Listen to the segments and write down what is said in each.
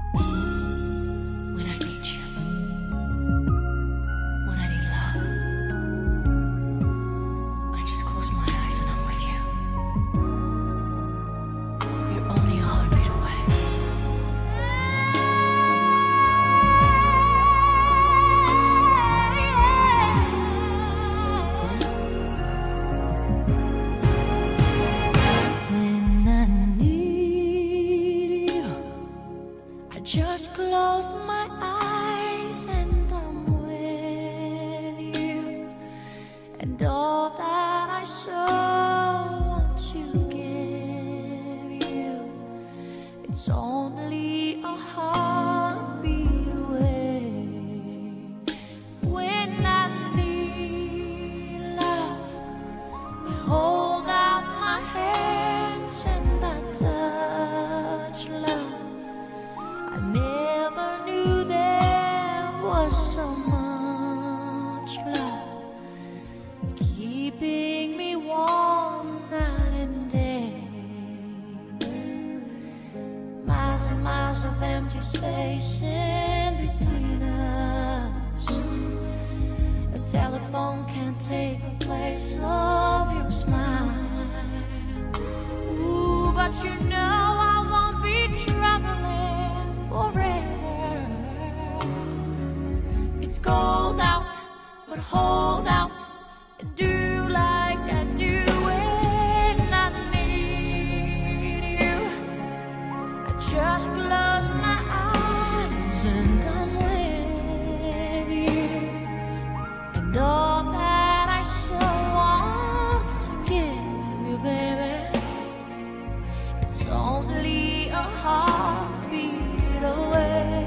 When I need you, when I need love, I just close my eyes and I'm with you. You're only a heartbeat away. When I need you, I just close my eyes and I'm with you. And all that I so want to give you, it's only a heartbeat away. When I need love, I hold out my hands and I touch love. I never knew there was so much love keeping me warm night and day. Miles and miles of empty space in between us. A telephone can't take the place of your smile. Ooh, but you know I won't be traveling forever. It's cold out, but hold out and do like I do when I need you. I just close my eyes and I'm with you. And all that I so want to give you, baby, it's only a heartbeat away.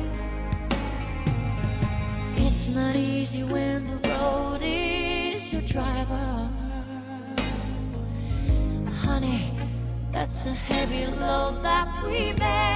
It's not easy when the road is your driver. Honey, that's a heavy load that we bear.